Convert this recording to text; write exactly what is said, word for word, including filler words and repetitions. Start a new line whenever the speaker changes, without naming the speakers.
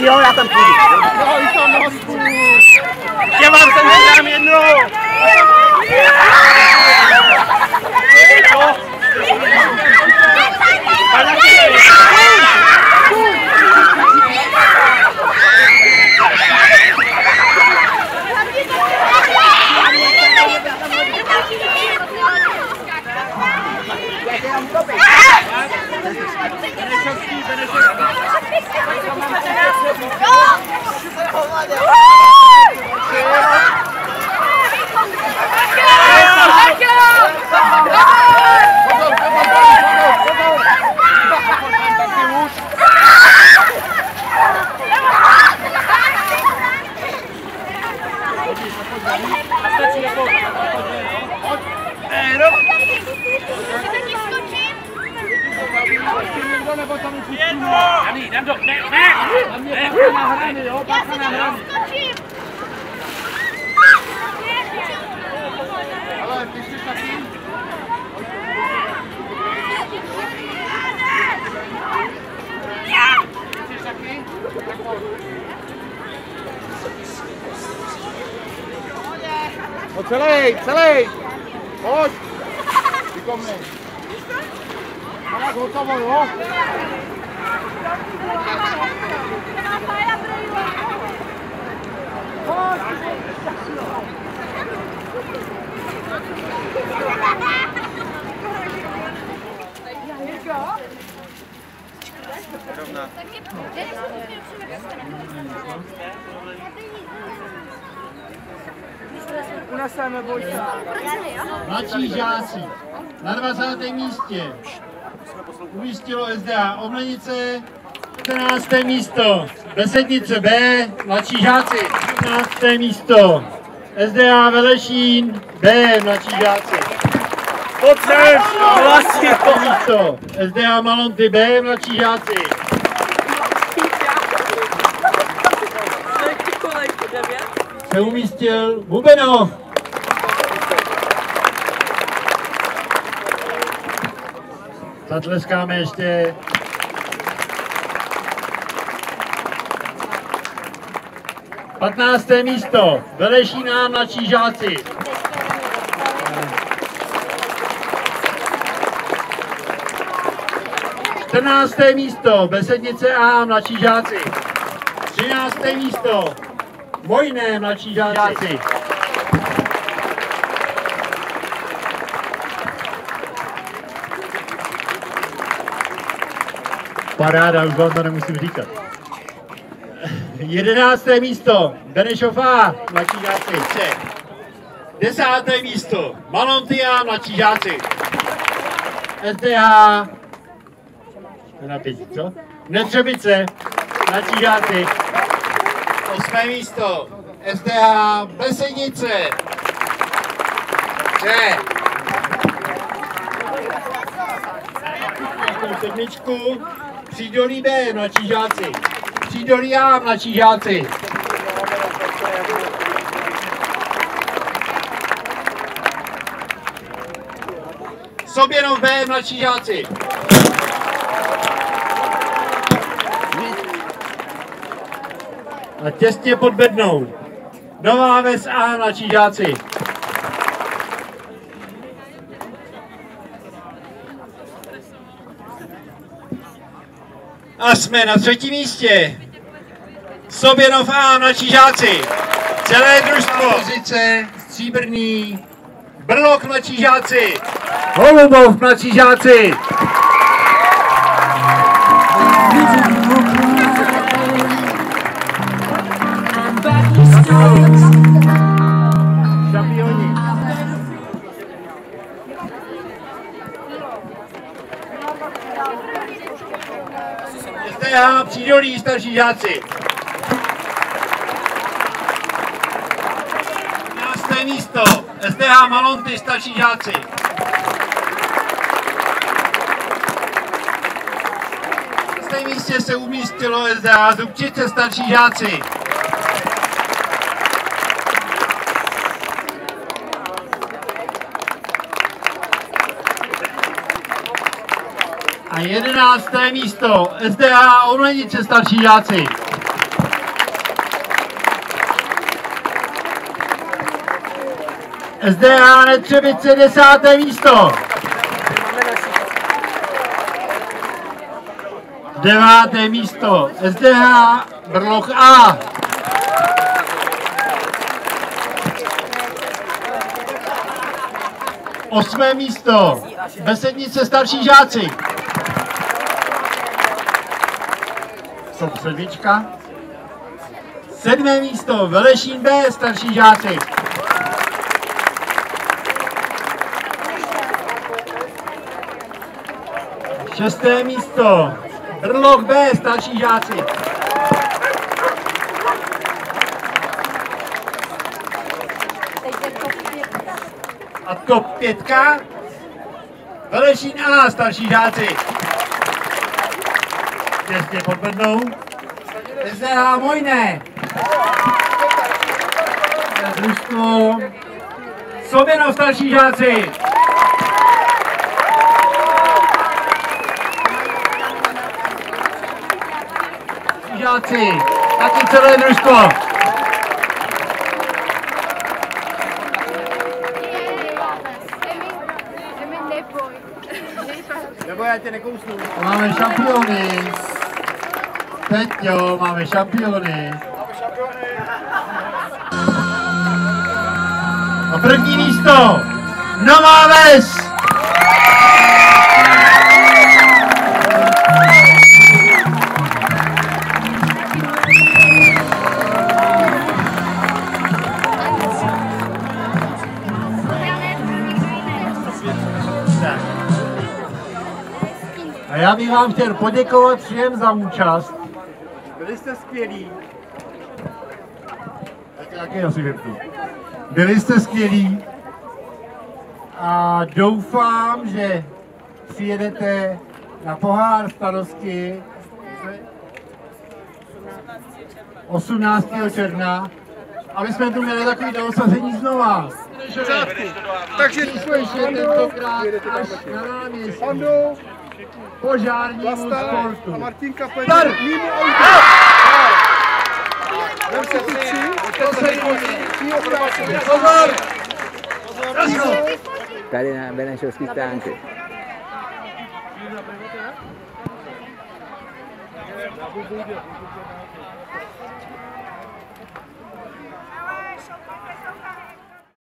Jo, já tam půjdu.
No, i tam nosku.
Já vám sem dám jednou.
No celej, celej! Pojď! Vykomnej! Tak, hotovo, jo?
Rovná.
Uneseme Vojta.
Mladší žáci na dvacátém místě umístilo S D A Omlenice, čtrnácté místo Besednice B, mladší žáci, patnácté místo S D A Velešín B, mladší žáci.
Potřeb, hlasí.
Místo S D A Malonty B, mladší žáci. Se umístil Bubenov. Zatleskáme ještě. patnácté místo Velešína, mladší žáci. čtrnácté místo Besednice A, mladší žáci. třinácté místo Vojné, mladší žáci. Paráda, už vám to nemusím říkat. jedenácté místo Benešov A, mladší žáci. desáté místo Malontia, mladší žáci. S D H na pěti, co? Netřebice, mladší žáci. Osmé místo S D H Besednice. Ne. Sedmičku. Přídolí B, mladší žáci. Přídolí A, mladší žáci. Soběnov B, mladší žáci. A těsně pod Bednou Nová Ves A, mladší žáci. A jsme na třetím místě. Soběnov A, mladší žáci. Celé družstvo. Pozice stříbrný. Brlok, mladší žáci. Holubov, mladší žáci. Šampioni. S D H Přídolí, starší žáci. jedenácté místo S D H Malonty, starší žáci. Na stejném místě se umístilo S D H Zubčice, starší žáci. A jedenácté místo S D H Omlenice, starší žáci. S D H Netřebice desáté místo. Deváté místo S D H Brloch A. Osmé místo Besednice starší žáci. Stop sedmička. Sedmé místo Velešín B starší žáci. Šesté místo Brloch B starší žáci. A top pětka Velešín A starší žáci. Těsně pod bednou. S D H Mojné. Družstvo Soběnov starší žáci. Žáci, taky celé družstvo.
Nebo já tě nekousnu.
Máme šampiony. Peťo, máme šampiony. A první místo Nová Ves. A já bych vám chtěl poděkovat všem za účast.
Byli jste skvělí.
Tak jaký asi vypnu. Byli jste skvělí a doufám, že přijedete na pohár starostky osmnáctého června, aby jsme tu měli takový dosazení znova.
Takže
jsme ještě tentokrát až na náměstí. Požárnímu sportu.
a Martinka pojede
Start!
mimo auto. Vem se tu tři, tři obrázky.
Pozor!
Tady na Benešovský stánky.